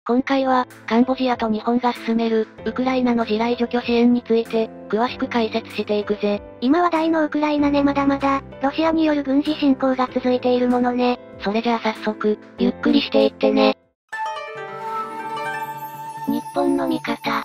今回は、カンボジアと日本が進める、ウクライナの地雷除去支援について、詳しく解説していくぜ。 今話題のウクライナね。まだまだ、ロシアによる軍事侵攻が続いているものね。 それじゃあ早速、ゆっくりしていってね。 日本の味方。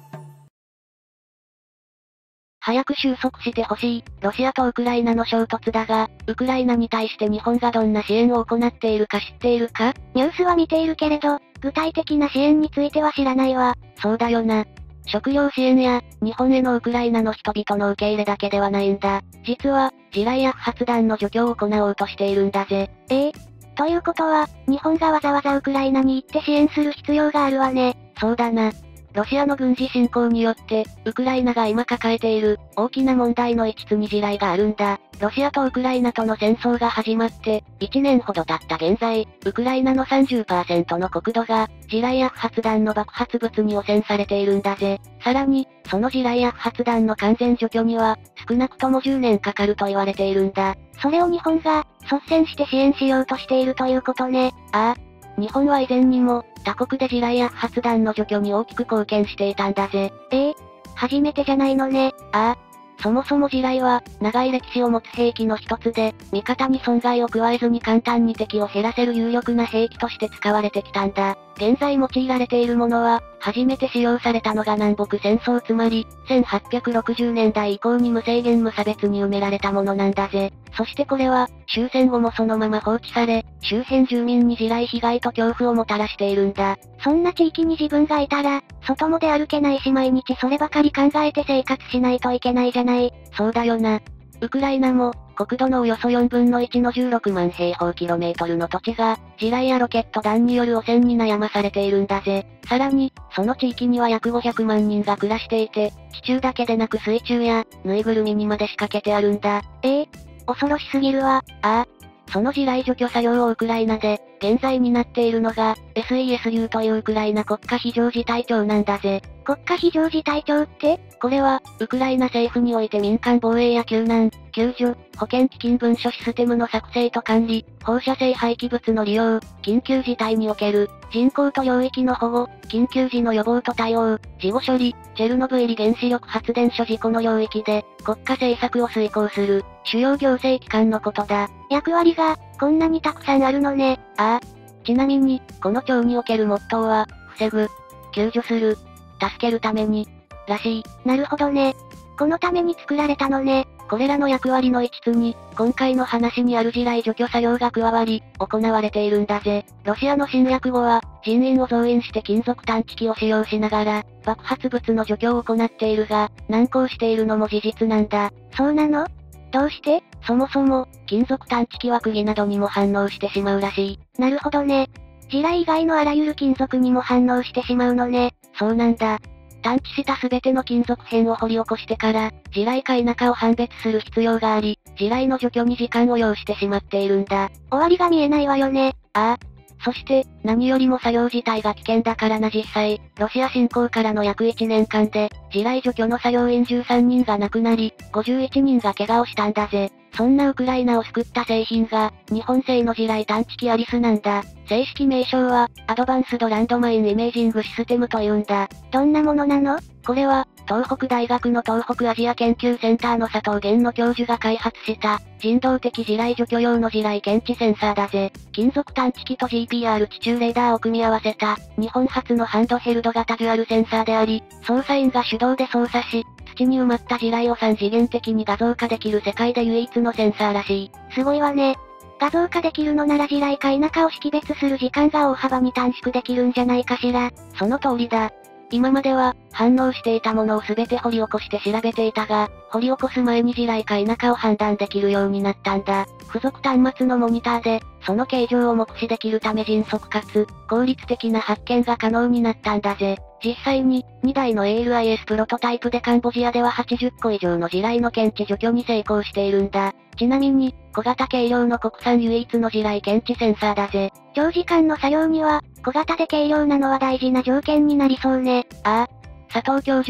早く収束してほしい、ロシアとウクライナの衝突だが、ウクライナに対して日本がどんな支援を行っているか知っているか？ ニュースは見ているけれど、具体的な支援については知らないわ。 そうだよな。食料支援や、日本へのウクライナの人々の受け入れだけではないんだ。実は、地雷や不発弾の除去を行おうとしているんだぜ。 ということは、日本がわざわざウクライナに行って支援する必要があるわね。 そうだな。ロシアの軍事侵攻によって、ウクライナが今抱えている、大きな問題の一つに地雷があるんだ。ロシアとウクライナとの戦争が始まって、1年ほど経った現在、ウクライナの 30% の国土が、地雷や不発弾の爆発物に汚染されているんだぜ。さらに、その地雷や不発弾の完全除去には、少なくとも10年かかると言われているんだ。 それを日本が、率先して支援しようとしているということね。 ああ。日本は以前にも、他国で地雷や不発弾の除去に大きく貢献していたんだぜ。 初めてじゃないのね。 ああ。そもそも地雷は、長い歴史を持つ兵器の一つで、味方に損害を加えずに簡単に敵を減らせる有力な兵器として使われてきたんだ。現在用いられているものは、初めて使用されたのが南北戦争つまり、1860年代以降に無制限無差別に埋められたものなんだぜ。そしてこれは、終戦後もそのまま放置され、周辺住民に地雷被害と恐怖をもたらしているんだ。 そんな地域に自分がいたら、外も出歩けないし毎日そればかり考えて生活しないといけないじゃない。 そうだよな。ウクライナも、国土のおよそ4分の1の16万平方キロメートルの土地が、地雷やロケット弾による汚染に悩まされているんだぜ。さらに、その地域には約500万人が暮らしていて、地中だけでなく水中や、ぬいぐるみにまで仕掛けてあるんだ。 恐ろしすぎるわ。 ああ。その地雷除去作業をウクライナで、現在担っているのが、SESU というウクライナ国家非常事態庁なんだぜ。 国家非常事態庁って？ これは、ウクライナ政府において民間防衛や救難、救助、保健基金文書システムの作成と管理、放射性廃棄物の利用、緊急事態における、人口と領域の保護、緊急時の予防と対応、事後処理、チェルノブイリ原子力発電所事故の領域で、国家政策を遂行する、主要行政機関のことだ。 役割が、こんなにたくさんあるのね。 ああ。ちなみに、この庁におけるモットーは、防ぐ、救助する、助けるために、らしい。 なるほどね。このために作られたのね。 これらの役割の一つに、今回の話にある地雷除去作業が加わり、行われているんだぜ。ロシアの侵略後は、人員を増員して金属探知機を使用しながら、爆発物の除去を行っているが、難航しているのも事実なんだ。 そうなの？どうして？ そもそも、金属探知機は釘などにも反応してしまうらしい。 なるほどね。地雷以外のあらゆる金属にも反応してしまうのね。 そうなんだ。探知したすべての金属片を掘り起こしてから、地雷か否かを判別する必要があり、地雷の除去に時間を要してしまっているんだ。 終わりが見えないわよね。 ああ。そして、何よりも作業自体が危険だからな実際、ロシア侵攻からの約1年間で、地雷除去の作業員13人が亡くなり、51人が怪我をしたんだぜ。そんなウクライナを救った製品が、日本製の地雷探知機アリスなんだ。正式名称は、アドバンスドランドマインイメージングシステムというんだ。 どんなものなの？ これは、東北大学の東北アジア研究センターの佐藤源の教授が開発した、人道的地雷除去用の地雷検知センサーだぜ。金属探知機と GPR 地中レーダーを組み合わせた、日本初のハンドヘルド型デュアルセンサーであり、操作員が手動で操作し、土に埋まった地雷を3次元的に画像化できる世界で唯一のセンサーらしい。 すごいわね。画像化できるのなら地雷か否かを識別する時間が大幅に短縮できるんじゃないかしら。 その通りだ。今までは、反応していたものをすべて掘り起こして調べていたが、掘り起こす前に地雷か否かを判断できるようになったんだ。付属端末のモニターで、その形状を目視できるため迅速かつ、効率的な発見が可能になったんだぜ。実際に、2台の ALIS プロトタイプでカンボジアでは80個以上の地雷の検知除去に成功しているんだ。ちなみに、小型軽量の国産唯一の地雷検知センサーだぜ。 長時間の作業には、小型で軽量なのは大事な条件になりそうね。 ああ。佐藤教授は、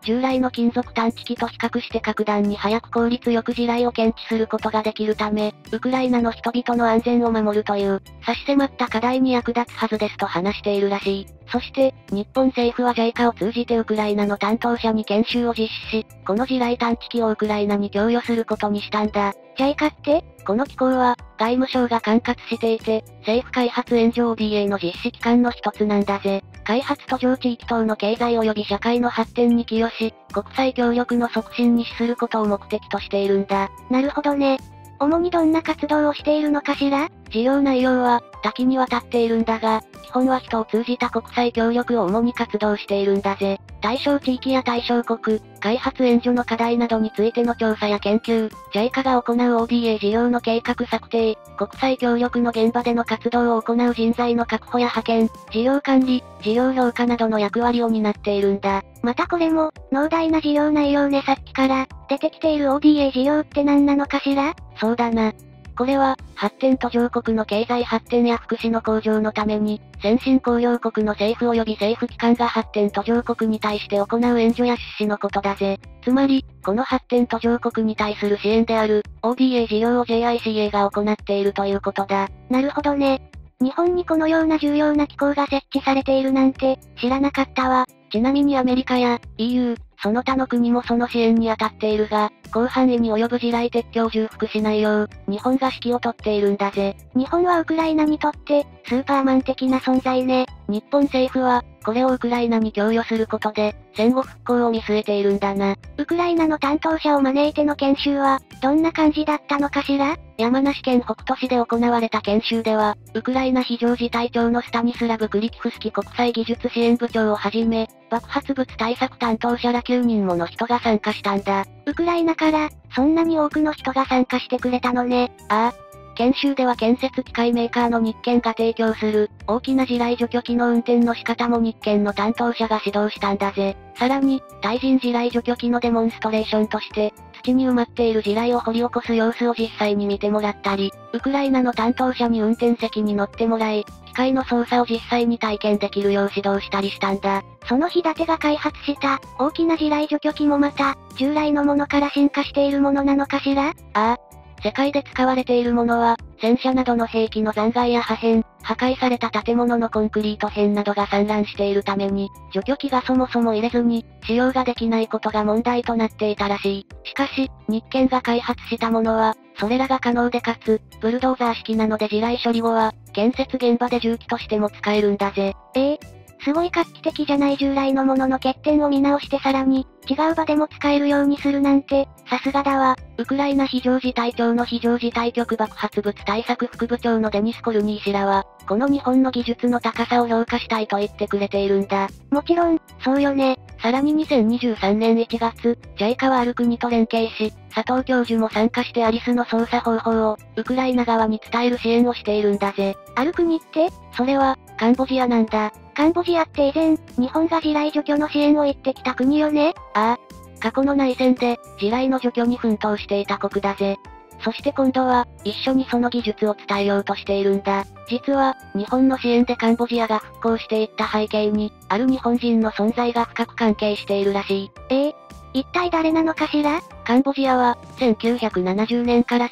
従来の金属探知機と比較して格段に早く効率よく地雷を検知することができるため、ウクライナの人々の安全を守るという、差し迫った課題に役立つはずですと話しているらしい。そして、日本政府は JICA を通じてウクライナの担当者に研修を実施し、この地雷探知機をウクライナに供与することにしたんだ。 JICA って？ この機構は、外務省が管轄していて、政府開発援助 ODA の実施機関の一つなんだぜ。開発途上地域等の経済及び社会の発展に寄与し、国際協力の促進に資することを目的としているんだ。 なるほどね。主にどんな活動をしているのかしら？ 事業内容は、多岐にわたっているんだが、基本は人を通じた国際協力を主に活動しているんだぜ。対象地域や対象国、開発援助の課題などについての調査や研究、JICA が行う ODA 事業の計画策定、国際協力の現場での活動を行う人材の確保や派遣、事業管理、事業評価などの役割を担っているんだ。 またこれも、膨大な事業内容ね。さっきから、出てきている ODA 事業って何なのかしら？ そうだな。これは、発展途上国の経済発展や福祉の向上のために、先進工業国の政府及び政府機関が発展途上国に対して行う援助や出資のことだぜ。つまり、この発展途上国に対する支援である、ODA 事業を JICA が行っているということだ。 なるほどね。日本にこのような重要な機構が設置されているなんて、知らなかったわ。 ちなみにアメリカや EU、その他の国もその支援に当たっているが、広範囲に及ぶ地雷撤去を重複しないよう、日本が指揮を取っているんだぜ。 日本はウクライナにとって、スーパーマン的な存在ね。 日本政府は、これをウクライナに供与することで、戦後復興を見据えているんだな。 ウクライナの担当者を招いての研修は、どんな感じだったのかしら？ 山梨県北杜市で行われた研修では、ウクライナ非常事態庁のスタニスラブ・クリキフスキ国際技術支援部長をはじめ、爆発物対策担当者ら9人もの人が参加したんだ。 ウクライナから、そんなに多くの人が参加してくれたのね。 ああ。研修では建設機械メーカーの日建が提供する、大きな地雷除去機の運転の仕方も日建の担当者が指導したんだぜ。さらに、対人地雷除去機のデモンストレーションとして、土に埋まっている地雷を掘り起こす様子を実際に見てもらったり、ウクライナの担当者に運転席に乗ってもらい、機械の操作を実際に体験できるよう指導したりしたんだ。 その日立が開発した、大きな地雷除去機もまた、従来のものから進化しているものなのかしら？ ああ。世界で使われているものは、戦車などの兵器の残骸や破片、破壊された建物のコンクリート片などが散乱しているために、除去機がそもそも入れずに、使用ができないことが問題となっていたらしい。しかし、日建が開発したものは、それらが可能でかつ、ブルドーザー式なので地雷処理後は、建設現場で重機としても使えるんだぜ。 すごい画期的じゃない。従来のものの欠点を見直してさらに、違う場でも使えるようにするなんて、さすがだわ。 ウクライナ非常事態庁の非常事態局爆発物対策副部長のデニス・コルニー氏らは、この日本の技術の高さを評価したいと言ってくれているんだ。 もちろん、そうよね。 さらに2023年1月、JICA はある国と連携し、佐藤教授も参加してアリスの操作方法を、ウクライナ側に伝える支援をしているんだぜ。 ある国って？ それは、カンボジアなんだ。 カンボジアって以前、日本が地雷除去の支援を言ってきた国よね？ ああ。過去の内戦で、地雷の除去に奮闘していた国だぜ。そして今度は、一緒にその技術を伝えようとしているんだ。実は、日本の支援でカンボジアが復興していった背景に、ある日本人の存在が深く関係しているらしい。 一体誰なのかしら？ カンボジアは、1970年から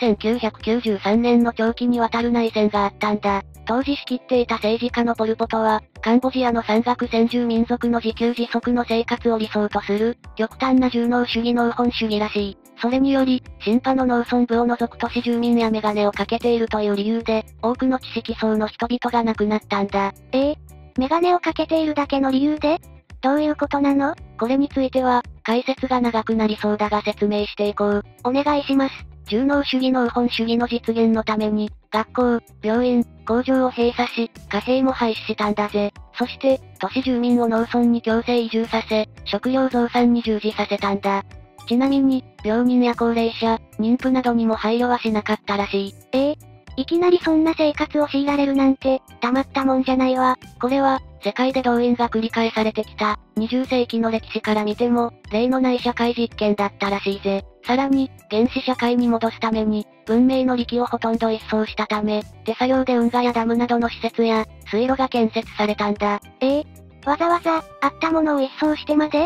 1993年の長期にわたる内戦があったんだ。当時仕切っていた政治家のポルポトは、カンボジアの山岳先住民族の自給自足の生活を理想とする、極端な従農主義農本主義らしい。それにより、新派の農村部を除く都市住民やメガネをかけているという理由で、多くの知識層の人々が亡くなったんだ。 メガネをかけているだけの理由で？どういうことなの？ これについては、解説が長くなりそうだが説明していこう。 お願いします。 従農主義農本主義の実現のために、学校、病院、工場を閉鎖し、貨幣も廃止したんだぜ。そして、都市住民を農村に強制移住させ、食料増産に従事させたんだ。ちなみに、病人や高齢者、妊婦などにも配慮はしなかったらしい。 いきなりそんな生活を強いられるなんて、たまったもんじゃないわ。 これは、世界で動員が繰り返されてきた、20世紀の歴史から見ても、例のない社会実験だったらしいぜ。さらに、原始社会に戻すために、文明の利器をほとんど一掃したため、手作業で運河やダムなどの施設や、水路が建設されたんだ。 わざわざ、あったものを一掃してまで？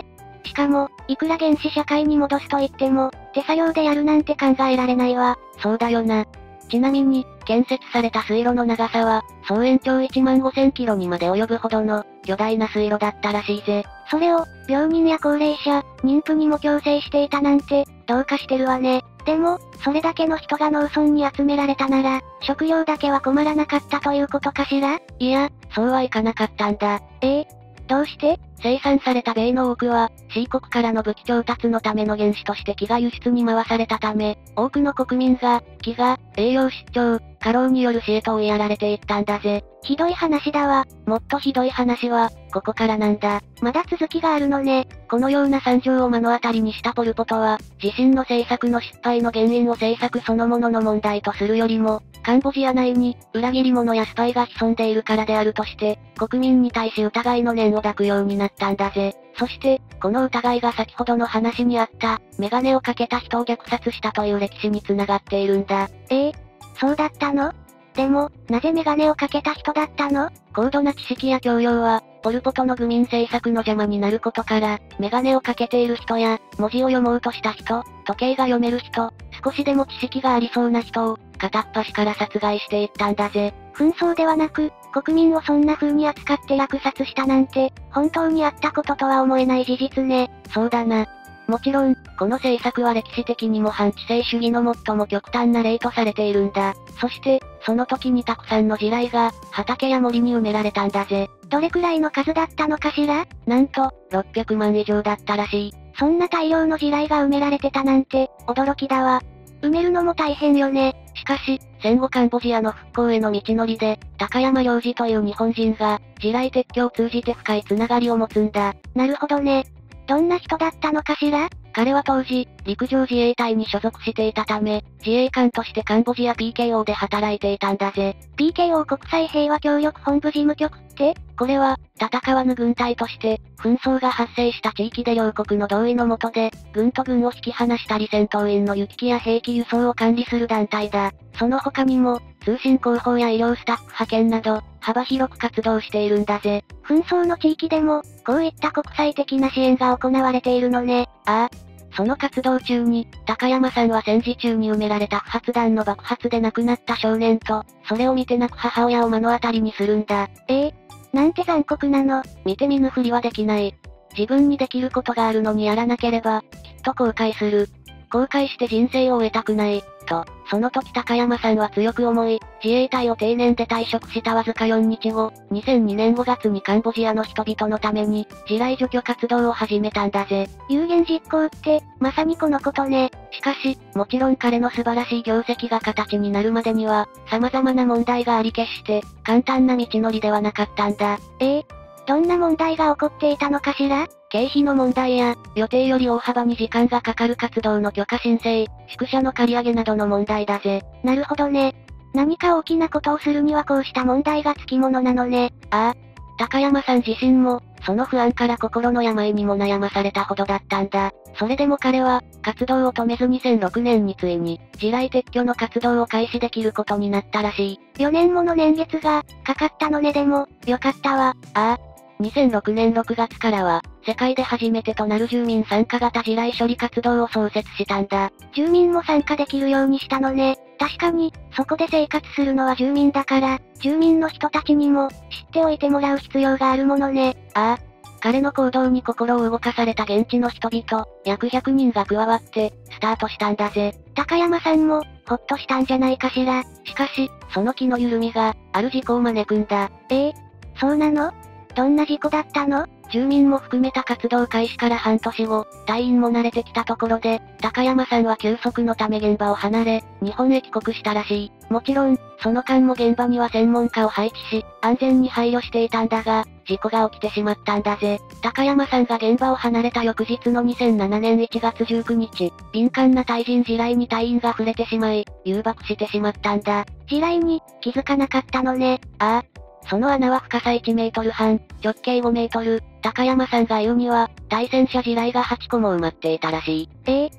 しかも、いくら原始社会に戻すと言っても、手作業でやるなんて考えられないわ。 そうだよな。ちなみに、建設された水路の長さは、総延長1万5000キロにまで及ぶほどの、巨大な水路だったらしいぜ。 それを、病人や高齢者、妊婦にも強制していたなんて、どうかしてるわね。でも、それだけの人が農村に集められたなら、食料だけは困らなかったということかしら？ いや、そうはいかなかったんだ。 どうして？ 生産された米の多くは、C 国からの武器調達のための原資として木が輸出に回されたため、多くの国民が、木が、栄養失調、過労による死へと追いやられていったんだぜ。 ひどい話だわ。 もっとひどい話は、ここからなんだ。 まだ続きがあるのね。 このような惨状を目の当たりにしたポル・ポトは、自身の政策の失敗の原因を政策そのものの問題とするよりも、カンボジア内に、裏切り者やスパイが潜んでいるからであるとして、国民に対し疑いの念を抱くようになったんだぜ。そして、この疑いが先ほどの話にあった、メガネをかけた人を虐殺したという歴史に繋がっているんだ。 そうだったの？でも、なぜメガネをかけた人だったの？ 高度な知識や教養は、ポル・ポトの愚民政策の邪魔になることから、メガネをかけている人や、文字を読もうとした人、時計が読める人、少しでも知識がありそうな人を、片っ端から殺害していったんだぜ。 紛争ではなく、国民をそんな風に扱って落殺したなんて、本当にあったこととは思えない事実ね。 そうだな。もちろん、この政策は歴史的にも反知性主義の最も極端な例とされているんだ。そして、その時にたくさんの地雷が、畑や森に埋められたんだぜ。 どれくらいの数だったのかしら？ なんと、600万以上だったらしい。 そんな大量の地雷が埋められてたなんて、驚きだわ。埋めるのも大変よね。 しかし、戦後カンボジアの復興への道のりで、高山良二という日本人が、地雷撤去を通じて深いつながりを持つんだ。 なるほどね。どんな人だったのかしら？ 彼は当時、陸上自衛隊に所属していたため、自衛官としてカンボジア PKO で働いていたんだぜ。 PKO 国際平和協力本部事務局って？ これは、戦わぬ軍隊として、紛争が発生した地域で両国の同意の下で、軍と軍を引き離したり戦闘員の行き来や兵器輸送を管理する団体だ。その他にも、通信広報や医療スタッフ派遣など、幅広く活動しているんだぜ。 紛争の地域でも、こういった国際的な支援が行われているのね。 ああ。その活動中に、高山さんは戦時中に埋められた不発弾の爆発で亡くなった少年と、それを見て泣く母親を目の当たりにするんだ。 なんて残酷なの。 見て見ぬふりはできない。自分にできることがあるのにやらなければ、きっと後悔する。後悔して人生を終えたくない。と、その時高山さんは強く思い、自衛隊を定年で退職したわずか4日後、2002年5月にカンボジアの人々のために、地雷除去活動を始めたんだぜ。 有言実行って、まさにこのことね。 しかし、もちろん彼の素晴らしい業績が形になるまでには、様々な問題があり決して、簡単な道のりではなかったんだ。 どんな問題が起こっていたのかしら？ 経費の問題や、予定より大幅に時間がかかる活動の許可申請、宿舎の借り上げなどの問題だぜ。 なるほどね。何か大きなことをするにはこうした問題がつきものなのね。 ああ。高山さん自身も、その不安から心の病にも悩まされたほどだったんだ。それでも彼は、活動を止めず2006年についに、地雷撤去の活動を開始できることになったらしい。 4年もの年月が、かかったのねでも、よかったわ。 ああ。2006年6月からは、世界で初めてとなる住民参加型地雷処理活動を創設したんだ。 住民も参加できるようにしたのね。確かに、そこで生活するのは住民だから、住民の人たちにも、知っておいてもらう必要があるものね。 ああ。彼の行動に心を動かされた現地の人々、約100人が加わって、スタートしたんだぜ。 高山さんも、ほっとしたんじゃないかしら。 しかし、その気の緩みが、ある事故を招くんだ。 そうなの？どんな事故だったの？ 住民も含めた活動開始から半年後、隊員も慣れてきたところで、高山さんは休息のため現場を離れ、日本へ帰国したらしい。もちろん、その間も現場には専門家を配置し、安全に配慮していたんだが、事故が起きてしまったんだぜ。高山さんが現場を離れた翌日の2007年1月19日、敏感な対人地雷に隊員が触れてしまい、誘爆してしまったんだ。 地雷に、気づかなかったのね。 ああ。その穴は深さ1メートル半、直径5メートル、高山さんが言うには、対戦車地雷が8個も埋まっていたらしい。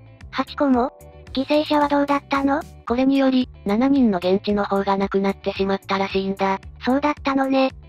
8個も？犠牲者はどうだったの？ これにより、7人の現地の方が亡くなってしまったらしいんだ。 そうだったのね。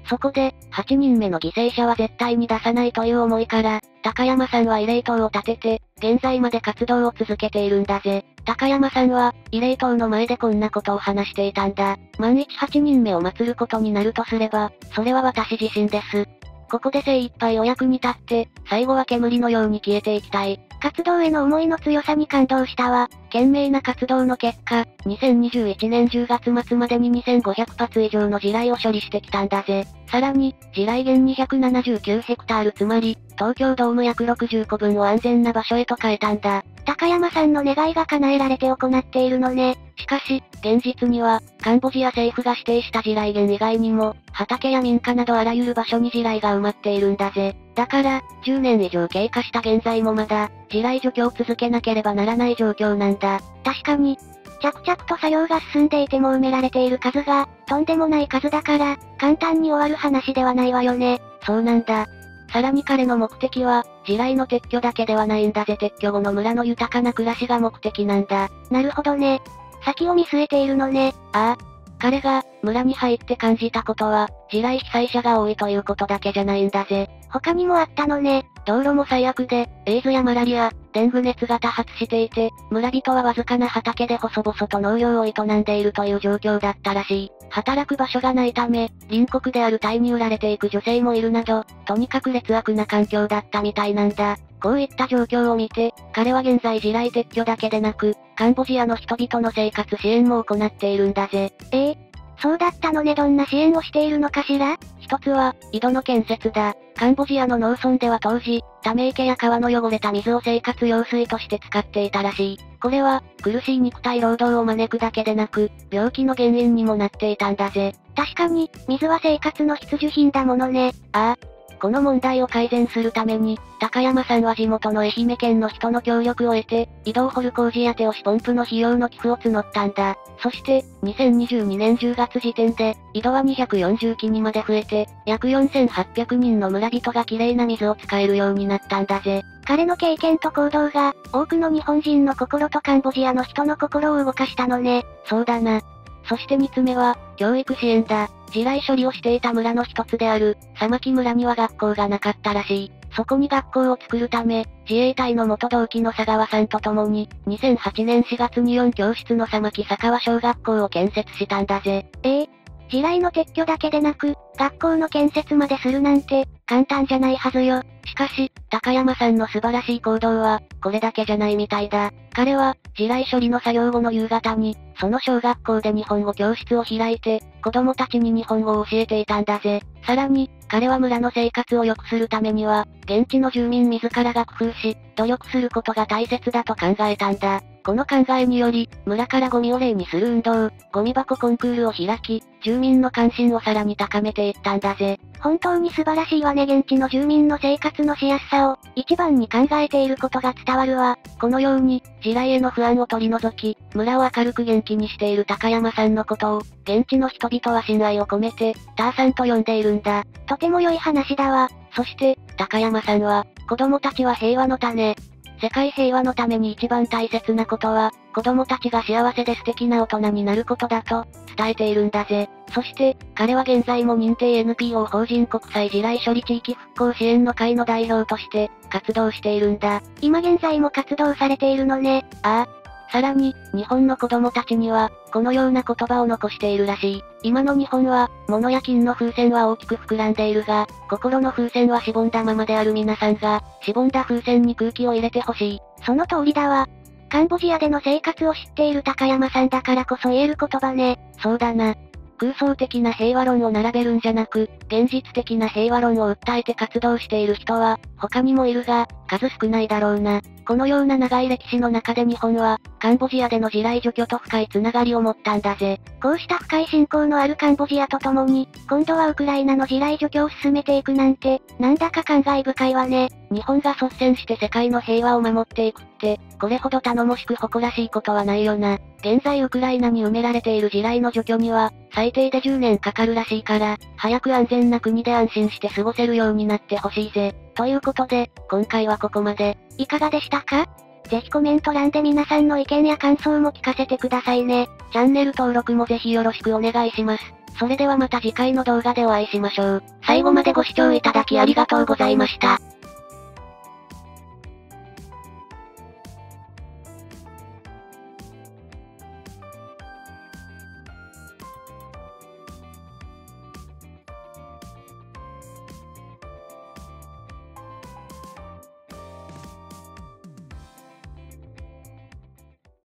そこで、8人目の犠牲者は絶対に出さないという思いから、高山さんは慰霊塔を建てて、現在まで活動を続けているんだぜ。高山さんは、慰霊塔の前でこんなことを話していたんだ。万一8人目を祀ることになるとすれば、それは私自身です。ここで精一杯お役に立って、最後は煙のように消えていきたい。 活動への思いの強さに感動したわ。 懸命な活動の結果、2021年10月末までに2500発以上の地雷を処理してきたんだぜ。さらに、地雷源279ヘクタールつまり、東京ドーム約60個分を安全な場所へと変えたんだ。 高山さんの願いが叶えられて行っているのね。 しかし、現実には、カンボジア政府が指定した地雷源以外にも、畑や民家などあらゆる場所に地雷が埋まっているんだぜ。だから、10年以上経過した現在もまだ、地雷除去を続けなければならない状況なんだ。 確かに、着々と作業が進んでいても埋められている数が、とんでもない数だから、簡単に終わる話ではないわよね。 そうなんだ。さらに彼の目的は、地雷の撤去だけではないんだぜ。撤去後の村の豊かな暮らしが目的なんだ。 なるほどね。先を見据えているのね。 ああ。彼が、村に入って感じたことは、地雷被災者が多いということだけじゃないんだぜ。 他にもあったのね。 道路も最悪で、エイズやマラリア、デング熱が多発していて、村人はわずかな畑で細々と農業を営んでいるという状況だったらしい。働く場所がないため、隣国であるタイに売られていく女性もいるなど、とにかく劣悪な環境だったみたいなんだ。こういった状況を見て、彼は現在地雷撤去だけでなく、カンボジアの人々の生活支援も行っているんだぜ。 そうだったのね。どんな支援をしているのかしら？ 一つは、井戸の建設だ。カンボジアの農村では当時、ため池や川の汚れた水を生活用水として使っていたらしい。これは、苦しい肉体労働を招くだけでなく、病気の原因にもなっていたんだぜ。 確かに、水は生活の必需品だものね。 ああ。この問題を改善するために、高山さんは地元の愛媛県の人の協力を得て、井戸を掘る工事や手押しポンプの費用の寄付を募ったんだ。そして、2022年10月時点で、井戸は240基にまで増えて、約4800人の村人がきれいな水を使えるようになったんだぜ。 彼の経験と行動が、多くの日本人の心とカンボジアの人の心を動かしたのね。 そうだな。そして2つ目は、教育支援だ。地雷処理をしていた村の一つである、サマキ村には学校がなかったらしい。そこに学校を作るため、自衛隊の元同期の佐川さんと共に、2008年4月に4教室のサマキ佐川小学校を建設したんだぜ。 地雷の撤去だけでなく、学校の建設までするなんて、簡単じゃないはずよ。 しかし、高山さんの素晴らしい行動は、これだけじゃないみたいだ。彼は、地雷処理の作業後の夕方に、その小学校で日本語教室を開いて、子供たちに日本語を教えていたんだぜ。さらに、彼は村の生活を良くするためには、現地の住民自らが工夫し、努力することが大切だと考えたんだ。この考えにより、村からゴミを例にする運動、ゴミ箱コンクールを開き、住民の関心をさらに高めていったんだぜ。 本当に素晴らしいわね。現地の住民の生活のしやすさを、一番に考えていることが伝わるわ。 このように、地雷への不安を取り除き、村を明るく元気にしている高山さんのことを、現地の人々は信頼を込めて、ターさんと呼んでいるんだ。 とても良い話だわ。 そして、高山さんは、子供たちは平和の種。世界平和のために一番大切なことは、子供たちが幸せで素敵な大人になることだと、伝えているんだぜ。そして、彼は現在も認定 NPO 法人国際地雷処理地域復興支援の会の代表として、活動しているんだ。 今現在も活動されているのね。 ああ。さらに、日本の子供たちには、このような言葉を残しているらしい。今の日本は、物や金の風船は大きく膨らんでいるが、心の風船はしぼんだままである皆さんが、しぼんだ風船に空気を入れてほしい。 その通りだわ。カンボジアでの生活を知っている高山さんだからこそ言える言葉ね。 そうだな。空想的な平和論を並べるんじゃなく、現実的な平和論を訴えて活動している人は、他にもいるが、数少ないだろうな。このような長い歴史の中で日本は、カンボジアでの地雷除去と深いつながりを持ったんだぜ。 こうした深い信仰のあるカンボジアと共に、今度はウクライナの地雷除去を進めていくなんて、なんだか感慨深いわね。 日本が率先して世界の平和を守っていくって、これほど頼もしく誇らしいことはないよな。現在ウクライナに埋められている地雷の除去には、最低で10年かかるらしいから、早く安全な国で安心して過ごせるようになってほしいぜ。ということで、今回はここまで。 いかがでしたか？ ぜひコメント欄で皆さんの意見や感想も聞かせてくださいね。 チャンネル登録もぜひよろしくお願いします。それではまた次回の動画でお会いしましょう。最後までご視聴いただきありがとうございました。